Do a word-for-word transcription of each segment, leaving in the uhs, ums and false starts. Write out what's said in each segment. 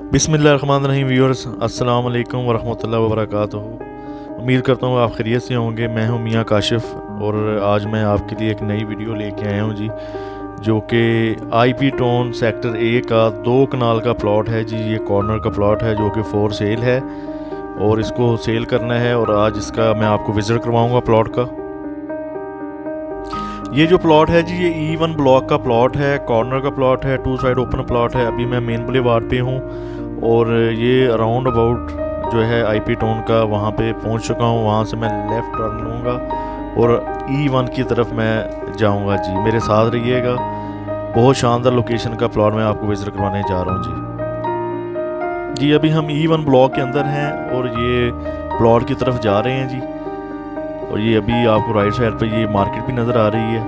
बिस्मिल्लाहिर्रहमानिर्रहीम व्यूअर्स, अस्सलाम वालेकुम वरहमतुल्लाहि वबरकातुहू। उम्मीद करता हूँ आप खैरियत से होंगे। मैं हूँ मियाँ काशिफ और आज मैं आपके लिए एक नई वीडियो लेके आया हूँ जी, जो कि आईपी टाउन सेक्टर ए का दो कनाल का प्लॉट है जी। ये कॉर्नर का प्लॉट है जो कि फॉर सेल है और इसको सेल करना है और आज इसका मैं आपको विज़िट करवाऊँगा प्लॉट का। ये जो प्लॉट है जी, ये ई वन ब्लॉक का प्लॉट है, कॉर्नर का प्लॉट है, टू साइड ओपन प्लॉट है। अभी मैं मेन बुलेवार्ड पे हूँ और ये अराउंड अबाउट जो है आईपी टाउन का वहाँ पे पहुँच चुका हूँ। वहाँ से मैं लेफ़्ट टर्न लूँगा और ई वन की तरफ मैं जाऊँगा जी। मेरे साथ रहिएगा। बहुत शानदार लोकेशन का प्लॉट मैं आपको विज़िट करवाने जा रहा हूँ जी। जी अभी हम ई वन ब्लॉक के अंदर हैं और ये प्लॉट की तरफ जा रहे हैं जी। और ये अभी आपको राइट साइड पे ये मार्केट भी नज़र आ रही है।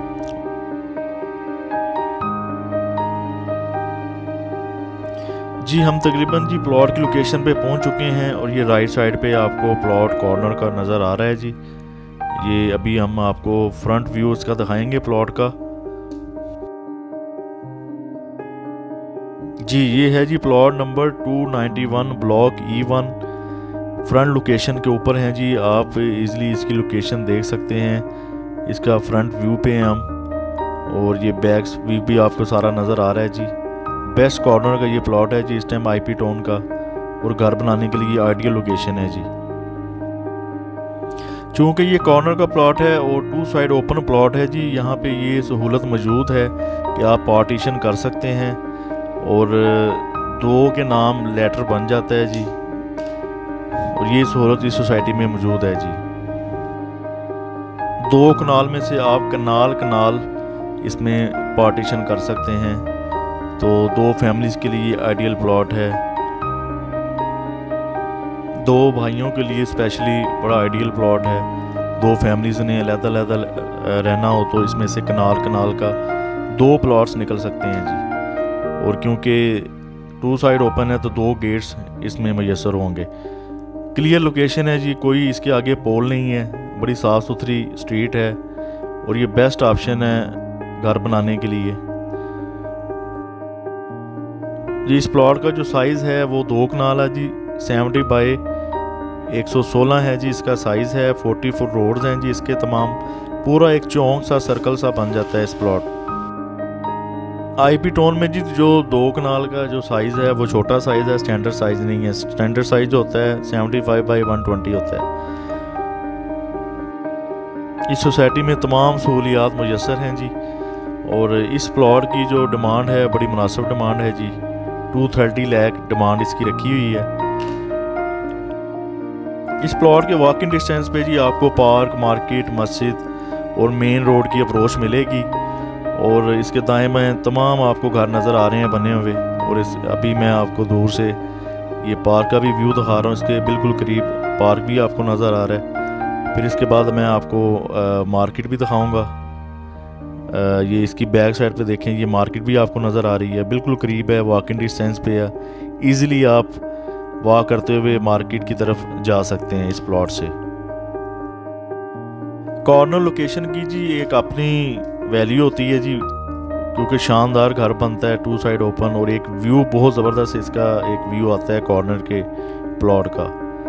जी हम तकरीबन जी प्लॉट की लोकेशन पे पहुंच चुके हैं और ये राइट साइड पे आपको प्लॉट कॉर्नर का नज़र आ रहा है जी। ये अभी हम आपको फ्रंट व्यू इसका दिखाएंगे प्लॉट का। जी ये है जी plot number two ninety one block E one. Front location के ऊपर हैं जी। आप इजीली इसकी लोकेशन देख सकते हैं। इसका फ्रंट व्यू पे हैं हम और ये बैक व्यू भी आपको सारा नज़र आ रहा है जी। बेस्ट कॉर्नर का ये प्लॉट है जी इस टाइम आईपी टाउन का, और घर बनाने के लिए आइडियल लोकेशन है जी। चूँकि ये कॉर्नर का प्लॉट है और टू साइड ओपन प्लॉट है जी, यहाँ पे ये सहूलत मौजूद है कि आप पार्टीशन कर सकते हैं और दो के नाम लेटर बन जाता है जी। और ये सहूलत इस सोसाइटी में मौजूद है जी। दो कनाल में से आप कनाल कनाल इसमें पार्टीशन कर सकते हैं, तो दो फैमिलीज़ के लिए आइडियल प्लॉट है। दो भाइयों के लिए स्पेशली बड़ा आइडियल प्लॉट है। दो फैमिलीज़ ने अलग-अलग रहना हो तो इसमें से कनाल कनाल का दो प्लॉट्स निकल सकते हैं जी। और क्योंकि टू साइड ओपन है तो दो गेट्स इसमें मैसर होंगे। क्लियर लोकेशन है जी, कोई इसके आगे पोल नहीं है, बड़ी साफ़ सुथरी स्ट्रीट है और ये बेस्ट ऑप्शन है घर बनाने के लिए जी। इस प्लॉट का जो साइज़ है वो दो कनाल है जी। सेवेंटी बाई एक सौ सोलह है जी इसका साइज़ है। फोर्टी फुट रोड्स हैं जी इसके तमाम। पूरा एक चौंक सा सर्कल सा बन जाता है इस प्लॉट। आईपी टाउन में जी जो दो कनाल का जो साइज़ है वो छोटा साइज़ है, स्टैंडर्ड साइज़ नहीं है। स्टैंडर्ड साइज़ होता है seventy five by one twenty होता है। इस सोसाइटी में तमाम सहूलियात मुयसर हैं जी। और इस प्लॉट की जो डिमांड है बड़ी मुनासिब डिमांड है जी। टू थर्टी लाख डिमांड इसकी रखी हुई है। इस प्लॉट के वॉकिंग डिस्टेंस पे जी आपको पार्क, मार्केट, मस्जिद और मेन रोड की अप्रोच मिलेगी। और इसके दाएं बाएं तमाम आपको घर नज़र आ रहे हैं बने हुए। और इस अभी मैं आपको दूर से ये पार्क का भी व्यू दिखा रहा हूँ। इसके बिल्कुल करीब पार्क भी आपको नज़र आ रहा है। फिर इसके बाद मैं आपको आ, मार्केट भी दिखाऊँगा। ये इसकी बैक साइड पे देखें, ये मार्केट भी आपको नज़र आ रही है, बिल्कुल करीब है, वॉकिंग डिस्टेंस पे है। ईज़िली आप वॉक करते हुए मार्केट की तरफ जा सकते हैं इस प्लॉट से। कॉर्नर लोकेशन की जी एक अपनी वैल्यू होती है जी, क्योंकि शानदार घर बनता है टू साइड ओपन और एक व्यू बहुत ज़बरदस्त इसका एक व्यू आता है कॉर्नर के प्लॉट का।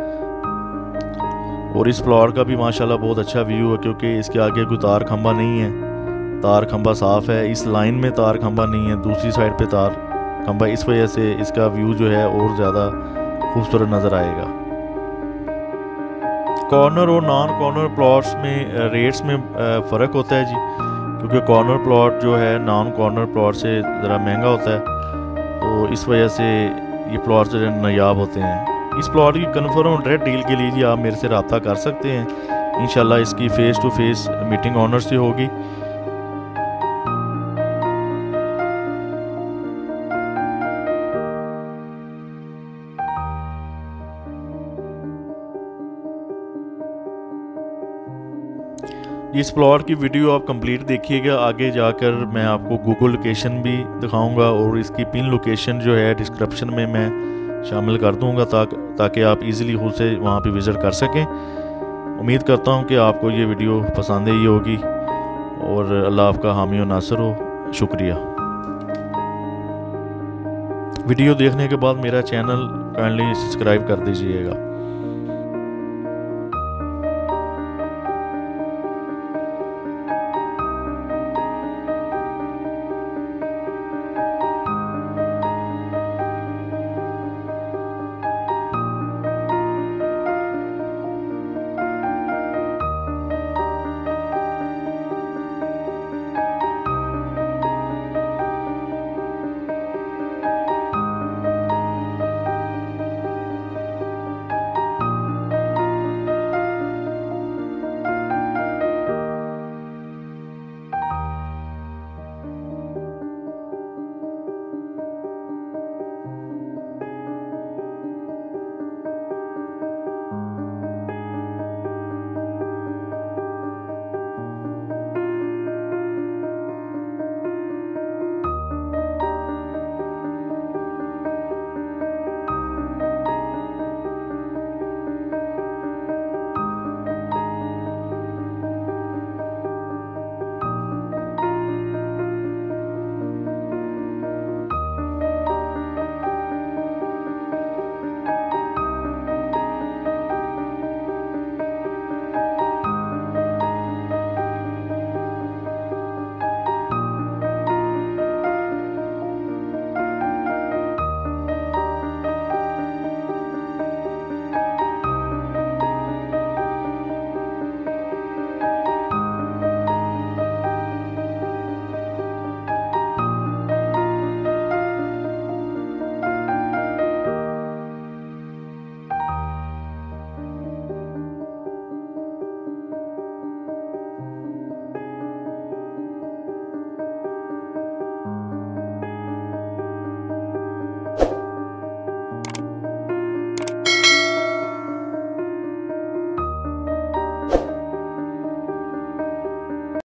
और इस प्लॉट का भी माशाल्लाह बहुत अच्छा व्यू है, क्योंकि इसके आगे कोई तार खंबा नहीं है, तार खंबा साफ है। इस लाइन में तार खंबा नहीं है, दूसरी साइड पे तार खंबा, इस वजह से इसका व्यू जो है और ज़्यादा खूबसूरत नज़र आएगा। कॉर्नर और नॉन कॉर्नर प्लॉट्स में रेट्स में फ़र्क होता है जी, क्योंकि कॉर्नर प्लॉट जो है नॉन कॉर्नर प्लॉट से ज़रा महंगा होता है, तो इस वजह से ये प्लॉट जो है नायाब होते हैं। इस प्लॉट की कन्फर्म रेट डील के लिए जी आप मेरे से रब्ता कर सकते हैं। इंशाल्लाह इसकी face to face meeting owner से होगी। इस प्लॉट की वीडियो आप कंप्लीट देखिएगा। आगे जाकर मैं आपको गूगल लोकेशन भी दिखाऊंगा और इसकी पिन लोकेशन जो है डिस्क्रिप्शन में मैं शामिल कर दूंगा, ताकि ताकि आप इजीली खुद से वहां पे विज़िट कर सकें। उम्मीद करता हूं कि आपको ये वीडियो पसंद आई होगी और अल्लाह आपका हामी और नासर हो। शुक्रिया। वीडियो देखने के बाद मेरा चैनल काइंडली सब्सक्राइब कर दीजिएगा।